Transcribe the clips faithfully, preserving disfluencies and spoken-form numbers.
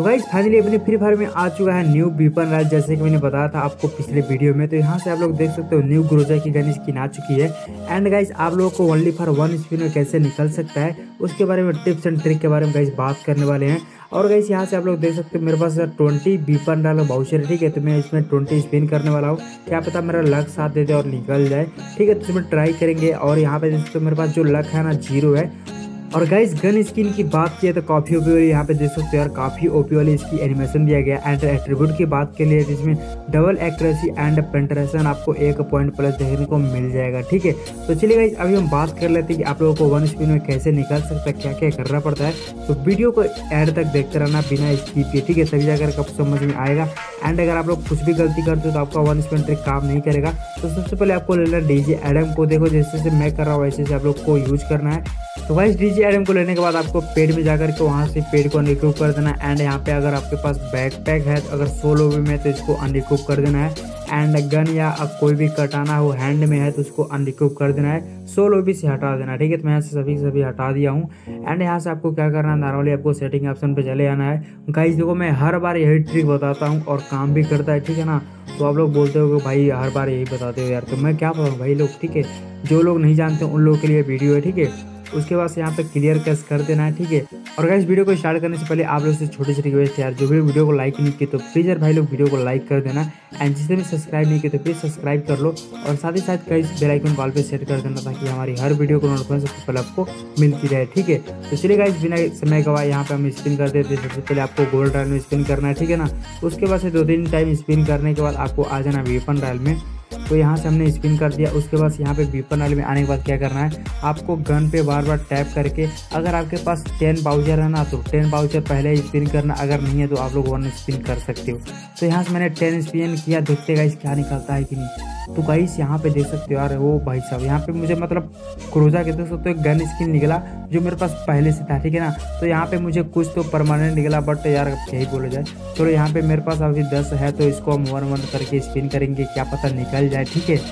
तो guys finally अपने Free Fire में आ चुका है न्यू वेपन राइज, जैसे कि मैंने बताया था आपको पिछले वीडियो में। तो यहाँ से आप लोग देख सकते हो न्यू ग्रोजा की गन स्किन आ चुकी है। एंड गाइस आप लोगों को ओनली फॉर वन स्पिन में कैसे निकल सकता है उसके बारे में टिप्स एंड ट्रिक के बारे में गाइस बात करने वाले हैं। और गाइस यहाँ से आप लोग देख सकते हो मेरे पास ट्वेंटी वेपन डालो बाउचर है, ठीक है। तो मैं इसमें ट्वेंटी स्पिन करने वाला हूँ, क्या पता मेरा लक साथ दे दे और निकल जाए, ठीक है। तो इसमें ट्राई करेंगे। और यहाँ पे देख सकते हो मेरे पास जो लक है ना जीरो है। और गाइस गन स्किन की बात की तो काफ़ी ओपी वाली यहाँ पे देख सकते हो यार, काफ़ी ओपी वाली इसकी एनिमेशन दिया गया। एंड एट्रीब्यूट की बात के लिए इसमें डबल एक्यूरेसी एंड पेंट्रेशन आपको एक पॉइंट प्लस देखने को मिल जाएगा, ठीक है। तो चलिए गाइस अभी हम बात कर लेते हैं कि आप लोगों को वन स्पिन में कैसे निकल सकता है, क्या क्या करना पड़ता है। तो वीडियो को एंड तक देखते रहना बिना स्किप किए, ठीक है, तभी जाकर आपको समझ में आएगा। एंड अगर आप लोग कुछ भी गलती करते हो तो आपका वन स्पिन ट्रिक काम नहीं करेगा। तो सबसे पहले आपको लेना डीजे एडम को, देखो जैसे से मैं कर रहा हूँ वैसे से आप लोग को यूज करना है। तो गाइस डीजे एडम को लेने के बाद आपको पेड में जाकर के वहाँ से पेड को अनरिकूव कर देना है। एंड यहाँ पे अगर आपके पास बैकपैक है, अगर सोलो भी में तो इसको अनरिकूव कर देना है। एंड गन या कोई भी कटाना हो हैंड में है तो उसको अनरिकूव कर देना है, सोलो भी से हटा देना, ठीक है। तो मैं यहाँ से सभी सभी हटा दिया हूँ। एंड यहाँ से आपको क्या करना है, नॉर्मली आपको सेटिंग ऑप्शन पे चले आना है। गाइस देखो मैं हर बार यही ट्रिक बताता हूँ और काम भी करता है, ठीक है ना। तो आप लोग बोलते हो कि भाई हर बार यही बताते हो यार, तो मैं क्या बताऊँ भाई लोग, ठीक है। जो लोग नहीं जानते उन लोगों के लिए वीडियो है, ठीक है। उसके बाद से यहाँ पे क्लियर कैश कर देना है, ठीक है। और गाइस वीडियो को स्टार्ट करने से पहले आप लोग से छोटी सी रिक्वेस्ट है यार, जो भी वीडियो को लाइक नहीं किए तो प्लीज़ यार भाई लोग वीडियो को लाइक कर देना। एंड जिसने भी सब्सक्राइब नहीं किए तो प्लीज़ सब्सक्राइब कर लो और साथ ही साथ गाइस बेल आइकन कॉल पे सेट कर देना ताकि हमारी हर वीडियो को नोटिफिकेशन सबसे पहले आपको मिलती रहे, ठीक है। तो चलिए गाइस बिना समय गवाए यहाँ पे हम स्पिन कर देते हैं। सबसे पहले आपको गोल्ड रॉयल में स्पिन करना है, ठीक है ना। उसके बाद से दो तीन टाइम स्पिन करने के बाद आपको आ जाना वेपन रॉयल में। तो यहाँ से हमने स्पिन कर दिया। उसके बाद यहाँ पे वेपन रॉयल में आने के बाद क्या करना है, आपको गन पे बार बार टैप करके अगर आपके पास टेन बाउचर है ना तो टेन बाउचर पहले स्पिन करना, अगर नहीं है तो आप लोग वन स्पिन कर सकते हो। तो यहाँ से मैंने टेन स्पिन किया, देखते गाइस क्या निकलता है कि नहीं। तो गाइस यहाँ पे देख सकते हो यार, वो भाई साहब यहाँ पे मुझे मतलब क्रोजा के देख सकते हो गन स्किन निकला जो मेरे पास पहले से था, ठीक है ना। तो यहाँ पे मुझे कुछ तो परमानेंट निकला, बट यार क्या ही बोला जाए। चलो यहाँ पे मेरे पास अभी दस है तो इसको हम वन वन करके स्पिन करेंगे, क्या पता निकल जाए, ठीक है।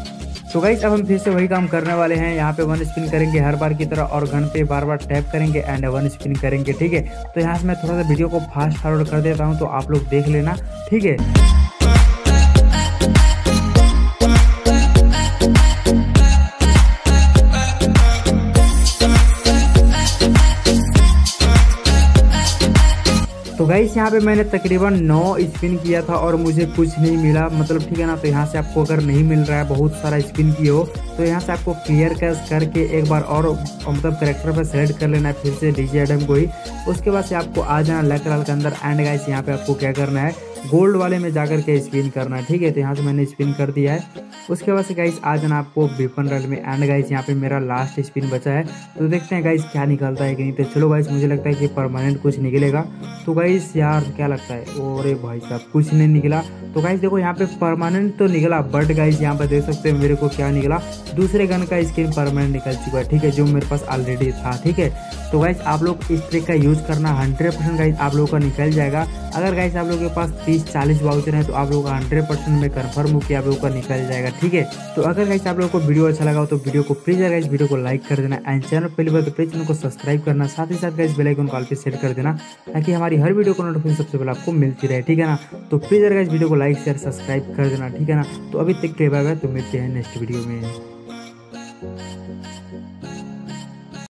तो गाइस अब हम फिर से वही काम करने वाले हैं, यहाँ पे वन स्पिन करेंगे हर बार की तरह और गन पे बार बार टैप करेंगे एंड वन स्पिन करेंगे, ठीक है। तो यहाँ से मैं थोड़ा सा वीडियो को फास्ट फॉरवर्ड कर देता हूँ तो आप लोग देख लेना, ठीक है। तो गाइस यहाँ पे मैंने तकरीबन नौ स्पिन किया था और मुझे कुछ नहीं मिला, मतलब ठीक है ना। तो यहाँ से आपको अगर नहीं मिल रहा है, बहुत सारा स्पिन किए हो तो यहाँ से आपको क्लियर कैश करके एक बार और मतलब करेक्टर पर सेलेक्ट कर लेना है फिर से डीजे एडम को ही। उसके बाद से आपको आ जाना लक रॉयल के अंदर। एंड गाइस यहाँ पे आपको क्या करना है, गोल्ड वाले में जाकर के स्पिन करना है, ठीक है। तो यहाँ से मैंने स्पिन कर दिया है। उसके बाद से गाइस आ जाना आपको वेपन रॉयल में। एंड गाइस यहाँ पे मेरा लास्ट स्पिन बचा है, तो देखते हैं गाइस क्या निकलता है कि नहीं। तो चलो गाइस मुझे लगता है कि परमानेंट कुछ निकलेगा। तो गाइस यार क्या लगता है, अरे भाई साहब कुछ नहीं निकला। तो गाइस देखो यहाँ पे परमानेंट तो निकला, बट गाइस यहाँ पे देख सकते हैं मेरे को क्या निकला, दूसरे गन का स्किन परमानेंट निकल चुका है, ठीक है, जो मेरे पास ऑलरेडी था, ठीक है। तो गाइस आप लोग इस ट्रिक का यूज करना, हंड्रेड परसेंट गाइस आप लोगों का निकल जाएगा। अगर गाइस आप लोगों के पास तीस चालीस वाउचर है तो आप लोगों का हंड्रेड परसेंट में कन्फर्म हूँ कि आप लोगों का निकल जाएगा, ठीक है। तो अगर गाइस आप लोगों को वीडियो अच्छा लगा तो वीडियो को प्लीज गाइस वीडियो को लाइक कर देना एंड चैनल पहली बार तो प्लीज चैनल को सब्सक्राइब करना, साथ ही साथ गाइस बेल आइकन कॉल पे सेट कर देना ताकि हमारी हर वीडियो को नोटिफिकेशन सबसे पहले आपको मिलती रहे, ठीक है ना। तो प्लीज गाइस वीडियो को लाइक शेयर सब्सक्राइब कर देना, ठीक है ना। तो अभी तक के बाय बाय, तो मिलते हैं नेक्स्ट वीडियो में।